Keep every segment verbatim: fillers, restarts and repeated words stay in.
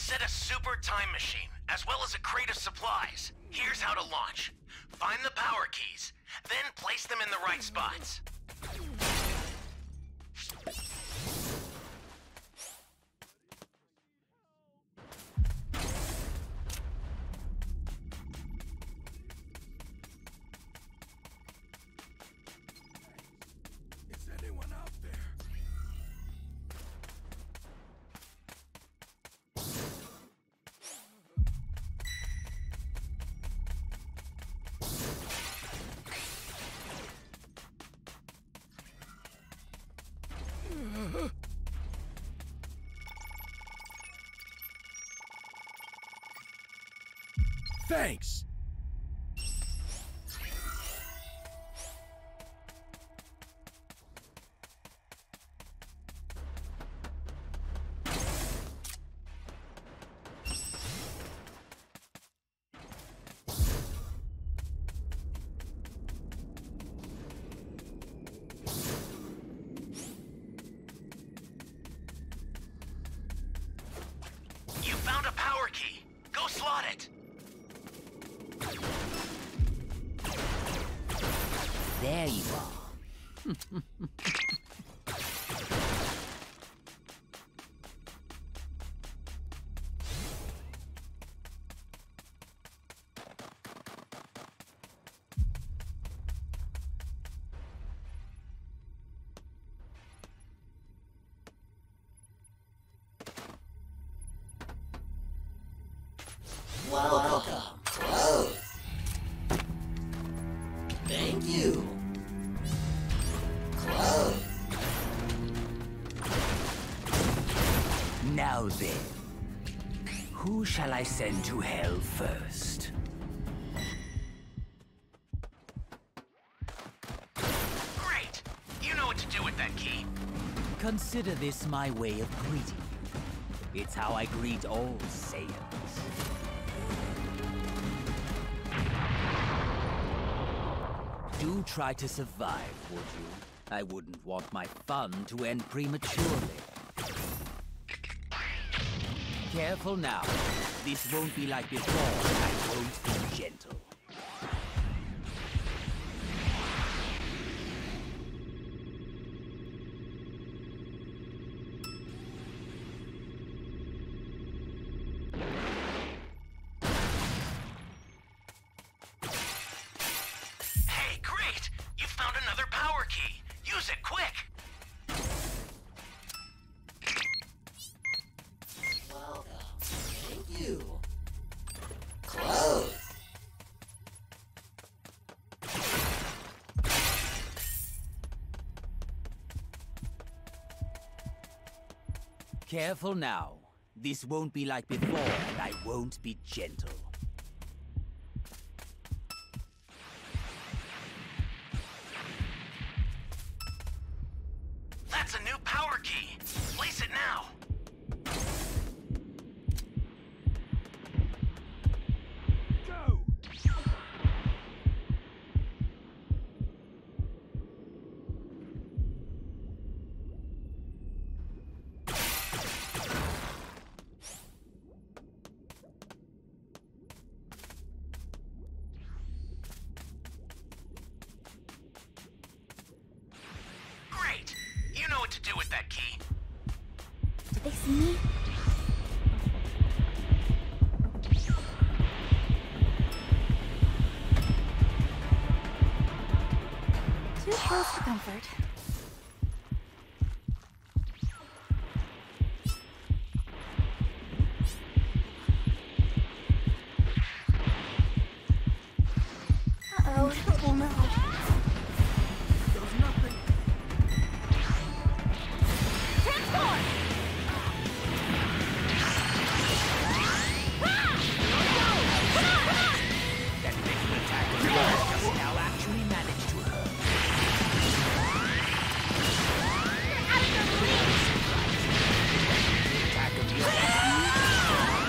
set a super time machine, as well as a crate of supplies. Here's how to launch. Find the power keys, then place them in the right spots. Is anyone out there? Thanks. You found a power key. Go slot it. There you are. Welcome. Close. Thank you. Close. Now then, who shall I send to hell first? Great. You know what to do with that key. Consider this my way of greeting you. It's how I greet all Saiyans. Do try to survive, would you? I wouldn't want my fun to end prematurely. Careful now. This won't be like before, and I won't be gentle. Hey, great! You found another power key. Use it quick. Welcome. Thank you. Close. Careful now. This won't be like before, and I won't be gentle. That's a new power key. Place it now. Go. Great. You know what to do with that key. Did they see me? Too close for comfort. Uh-oh. Oh no. There's nothing. Transport! That little attack of yours just now actually managed to hurt. Out of your reach! The attack of yours.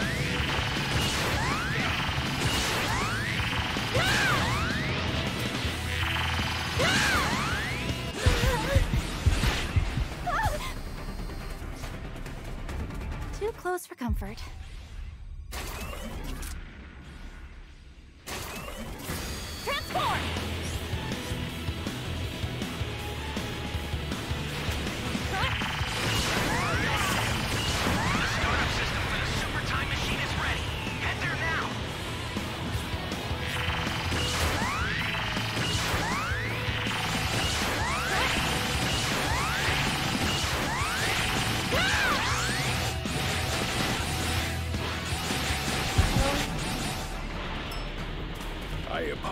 Too close for comfort.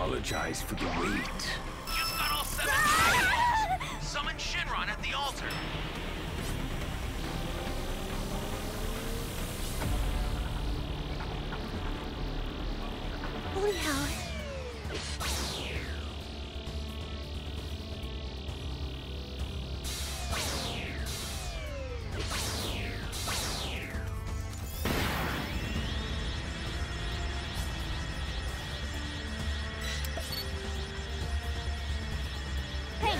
apologize for the wait. You've got all seven Dragon Balls! Summon Shinron at the altar! Holy hell. Thanks.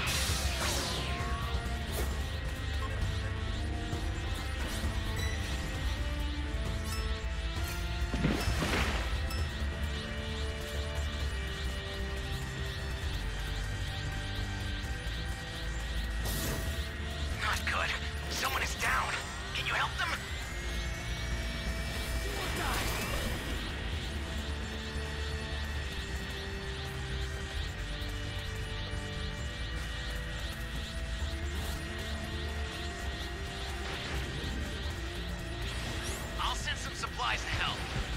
Not good. Someone is down. Can you help them? I'll send some supplies to help.